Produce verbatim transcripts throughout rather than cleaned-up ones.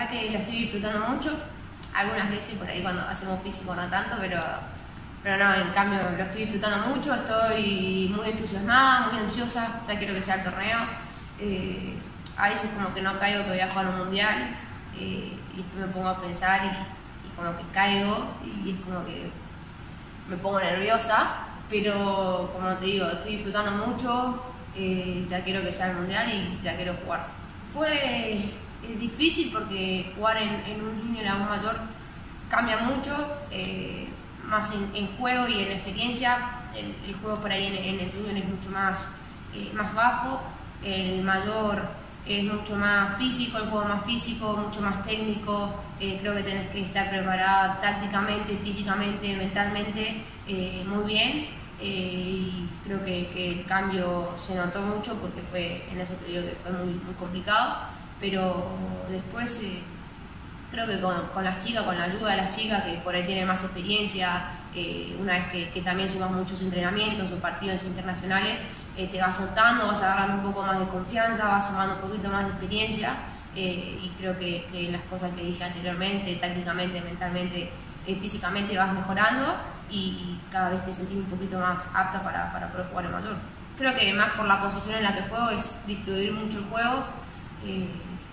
verdad que lo estoy disfrutando mucho. Algunas veces por ahí cuando hacemos físico no tanto, pero, pero no, en cambio lo estoy disfrutando mucho, estoy muy entusiasmada, muy ansiosa, ya quiero que sea el torneo. Eh, a veces como que no caigo que voy a jugar un mundial eh, y después me pongo a pensar y, y como que caigo y es como que me pongo nerviosa, pero como te digo, estoy disfrutando mucho, eh, ya quiero que sea el mundial y ya quiero jugar. Fue es difícil porque jugar en, en un junior a un mayor cambia mucho, eh, más en, en juego y en experiencia. El, el juego por ahí en, en el junior es mucho más, eh, más bajo, el mayor es mucho más físico, el juego más físico, mucho más técnico. Eh, creo que tenés que estar preparada tácticamente, físicamente, mentalmente, eh, muy bien. Eh, y creo que, que el cambio se notó mucho porque fue, en eso te digo que fue muy, muy complicado. Pero después eh, creo que con, con las chicas, con la ayuda de las chicas que por ahí tienen más experiencia, eh, una vez que, que también sumas muchos entrenamientos o partidos internacionales, eh, te vas soltando, vas agarrando un poco más de confianza, vas sumando un poquito más de experiencia, eh, y creo que, que las cosas que dije anteriormente, tácticamente, mentalmente, eh, físicamente vas mejorando y cada vez te sentís un poquito más apta para, para poder jugar en mayor. Creo que más por la posición en la que juego es distribuir mucho el juego. Eh,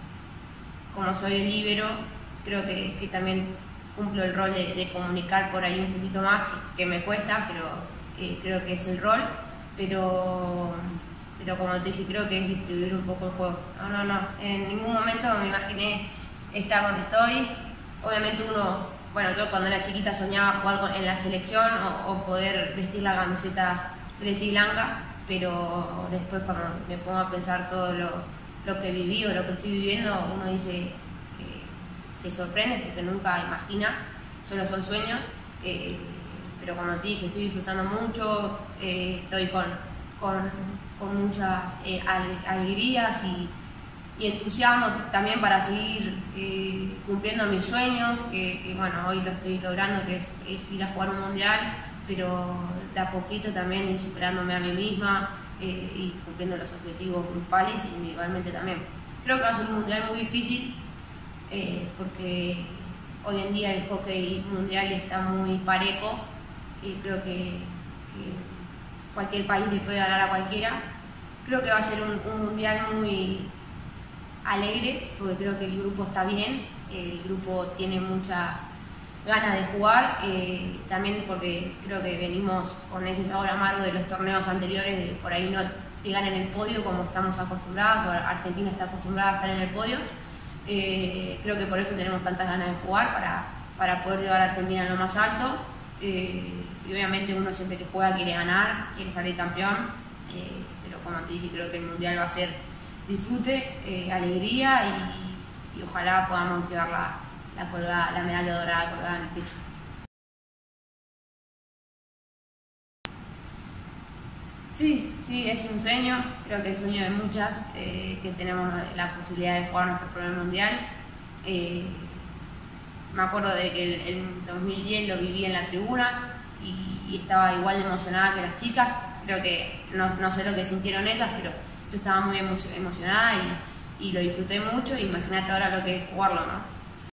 como soy el líbero, creo que, que también cumplo el rol de, de comunicar por ahí un poquito más, que me cuesta, pero eh, creo que es el rol. Pero, pero como te dije, creo que es distribuir un poco el juego. No, no, no, en ningún momento me imaginé estar donde estoy. Obviamente uno, bueno, yo cuando era chiquita soñaba jugar con, en la selección o, o poder vestir la camiseta celeste y blanca, pero después cuando me pongo a pensar todo lo lo que viví o lo que estoy viviendo, uno dice que se sorprende porque nunca imagina, solo son sueños, eh, pero como te dije, estoy disfrutando mucho, eh, estoy con, con, con muchas eh, alegrías y, y entusiasmo también para seguir eh, cumpliendo mis sueños, que, que bueno, hoy lo estoy logrando, que es, es ir a jugar un mundial, pero de a poquito también ir superándome a mí misma, Eh, y cumpliendo los objetivos grupales e individualmente también. Creo que va a ser un mundial muy difícil eh, porque hoy en día el hockey mundial está muy parejo y creo que, que cualquier país le puede ganar a cualquiera. Creo que va a ser un, un mundial muy alegre porque creo que el grupo está bien, el grupo tiene mucha ganas de jugar, eh, también porque creo que venimos con ese sabor amargo de los torneos anteriores, de por ahí no llegar en el podio como estamos acostumbrados, o Argentina está acostumbrada a estar en el podio. Eh, creo que por eso tenemos tantas ganas de jugar, para, para poder llevar a Argentina a lo más alto, eh, y obviamente uno siempre que juega quiere ganar, quiere salir campeón, eh, pero como te dije, creo que el mundial va a ser disfrute, eh, alegría y, y ojalá podamos llevar la La, colgada, la medalla dorada colgada en el pecho. Sí, sí, es un sueño, creo que el sueño de muchas, eh, que tenemos la posibilidad de jugar nuestro primer mundial. Eh, me acuerdo de que el, el dos mil diez lo viví en la tribuna y, y estaba igual de emocionada que las chicas. Creo que no, no sé lo que sintieron ellas, pero yo estaba muy emo emocionada y, y lo disfruté mucho. Imagínate ahora lo que es jugarlo, ¿no?